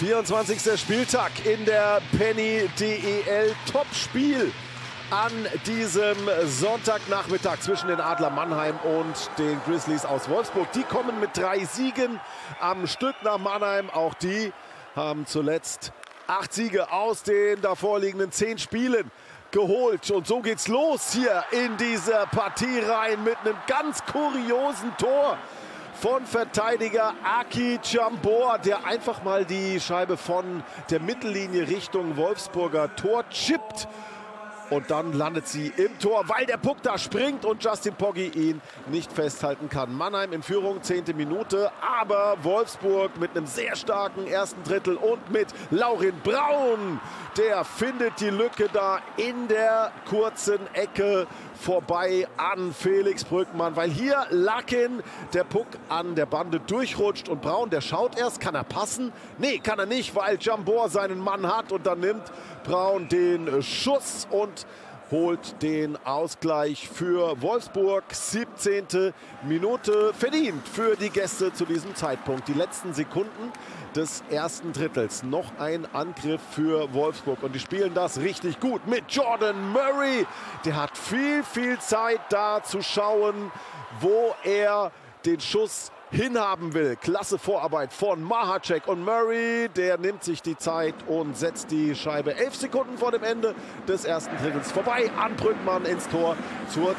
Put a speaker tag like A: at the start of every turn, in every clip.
A: 24. Spieltag in der Penny DEL. Topspiel an diesem Sonntagnachmittag zwischen den Adler Mannheim und den Grizzlies aus Wolfsburg. Die kommen mit 3 Siegen am Stück nach Mannheim. Auch die haben zuletzt 8 Siege aus den davorliegenden 10 Spielen geholt. Und so geht's los hier in dieser Partie rein mit einem ganz kuriosen Tor von Verteidiger Aki Jambor, der einfach mal die Scheibe von der Mittellinie Richtung Wolfsburger Tor chippt. Und dann landet sie im Tor, weil der Puck da springt und Justin Pogge ihn nicht festhalten kann. Mannheim in Führung, 10. Minute. Aber Wolfsburg mit einem sehr starken ersten Drittel und mit Laurin Braun. Der findet die Lücke da in der kurzen Ecke vorbei an Felix Brückmann. Weil hier Larkin der Puck an der Bande durchrutscht und Braun, der schaut erst, kann er passen? Nee, kann er nicht, weil Jambor seinen Mann hat. Und dann nimmt Braun den Schuss und holt den Ausgleich für Wolfsburg. 17. Minute, verdient für die Gäste zu diesem Zeitpunkt. Die letzten Sekunden des ersten Drittels. Noch ein Angriff für Wolfsburg. Und die spielen das richtig gut mit Jordan Murray. Der hat viel Zeit da zu schauen, wo er den Schuss hinhaben will. Klasse Vorarbeit von Mahacek und Murray. Der nimmt sich die Zeit und setzt die Scheibe 11 Sekunden vor dem Ende des ersten Drittels vorbei an Brückmann ins Tor zur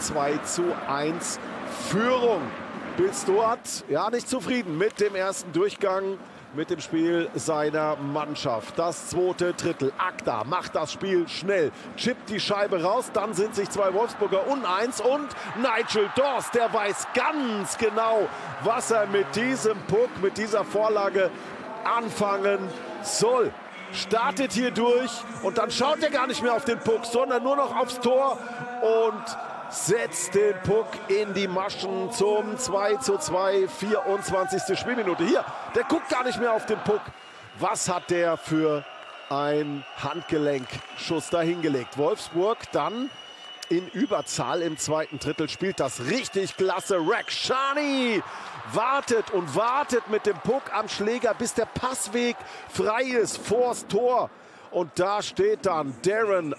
A: 2:1 Führung. Bill Stewart, ja, nicht zufrieden mit dem ersten Durchgang, mit dem Spiel seiner Mannschaft. Das zweite Drittel. Akta macht das Spiel schnell, chippt die Scheibe raus. Dann sind sich 2 Wolfsburger uneins und Nigel Dawes, der weiß ganz genau, was er mit diesem Puck, mit dieser Vorlage anfangen soll. Startet hier durch und dann schaut er gar nicht mehr auf den Puck, sondern nur noch aufs Tor und setzt den Puck in die Maschen zum 2:2, 24. Spielminute. Hier, der guckt gar nicht mehr auf den Puck. Was hat der für ein Handgelenkschuss da hingelegt? Wolfsburg dann in Überzahl im zweiten Drittel, spielt das richtig klasse. Rakhshani wartet und wartet mit dem Puck am Schläger, bis der Passweg frei ist vors Tor. Und da steht dann Darren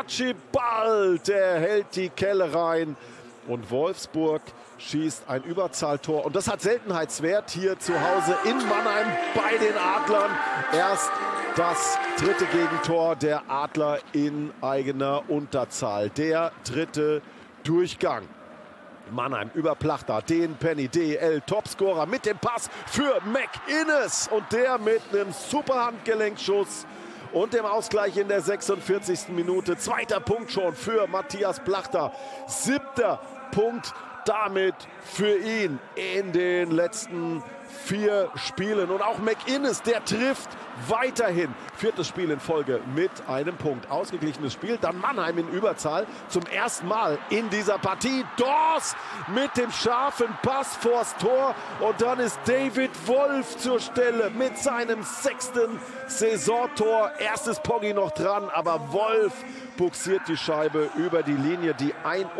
A: Archibald, der hält die Kelle rein. Und Wolfsburg schießt ein Überzahltor. Und das hat Seltenheitswert hier zu Hause in Mannheim bei den Adlern. Erst das 3. Gegentor der Adler in eigener Unterzahl. Der 3. Durchgang. Mannheim über Plachter, den Penny DEL Topscorer mit dem Pass für McInnes. Und der mit einem super Handgelenkschuss und dem Ausgleich in der 46. Minute. 2. Punkt schon für Matthias Plachter. 7. Punkt damit für ihn in den letzten 4 Spielen. Und auch McInnes, der trifft weiterhin. 4. Spiel in Folge mit einem Punkt. Ausgeglichenes Spiel. Dann Mannheim in Überzahl. Zum ersten Mal in dieser Partie. Dawes mit dem scharfen Pass vors Tor. Und dann ist David Wolf zur Stelle mit seinem 6. Saisontor. Erstes Pogge noch dran, aber Wolf buxiert die Scheibe über die Linie, die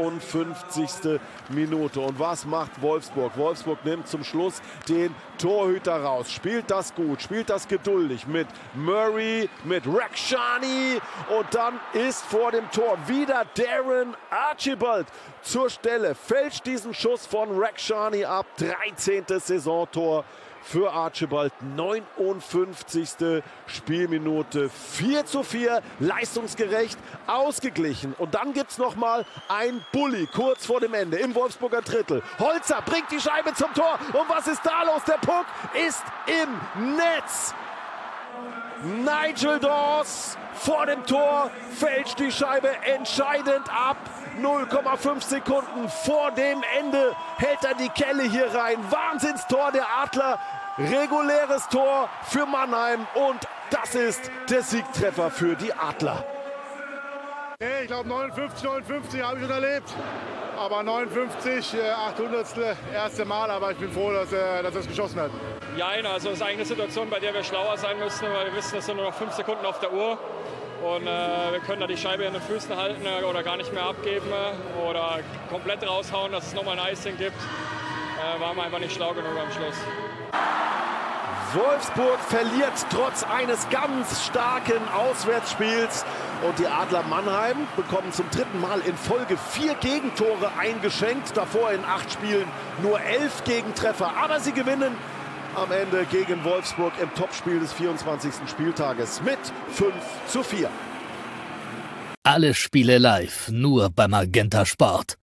A: 51. Minute. Und was macht Wolfsburg? Wolfsburg nimmt zum Schluss den Torhüter raus, spielt das gut, spielt das geduldig mit Murray, mit Rakhshani. Und dann ist vor dem Tor wieder Darren Archibald zur Stelle, fälscht diesen Schuss von Rakhshani ab. 13. Saisontor für Archibald, 59. Spielminute, 4:4, leistungsgerecht, ausgeglichen. Und dann gibt es nochmal ein Bulli kurz vor dem Ende im Wolfsburger Drittel. Holzer bringt die Scheibe zum Tor. Und was ist da los? Der Puck ist im Netz. Nigel Dawes vor dem Tor fälscht die Scheibe entscheidend ab. 0,5 Sekunden vor dem Ende hält er die Kelle hier rein. Wahnsinnstor der Adler. Reguläres Tor für Mannheim und das ist der Siegtreffer für die Adler.
B: Nee, ich glaube 59 habe ich schon erlebt. Aber 59, 800. erste Mal, aber ich bin froh, dass es geschossen hat.
C: Ja, also es ist eigentlich eine Situation, bei der wir schlauer sein müssen, weil wir wissen, es sind nur noch 5 Sekunden auf der Uhr. Und wir können da die Scheibe in den Füßen halten oder gar nicht mehr abgeben oder komplett raushauen, dass es nochmal ein Icing gibt. Waren wir einfach nicht schlau genug am Schluss.
A: Wolfsburg verliert trotz eines ganz starken Auswärtsspiels. Und die Adler Mannheim bekommen zum 3. Mal in Folge 4 Gegentore eingeschenkt. Davor in 8 Spielen nur 11 Gegentreffer. Aber sie gewinnen am Ende gegen Wolfsburg im Topspiel des 24. Spieltages mit 5:4.
D: Alle Spiele live, nur beim Magenta Sport.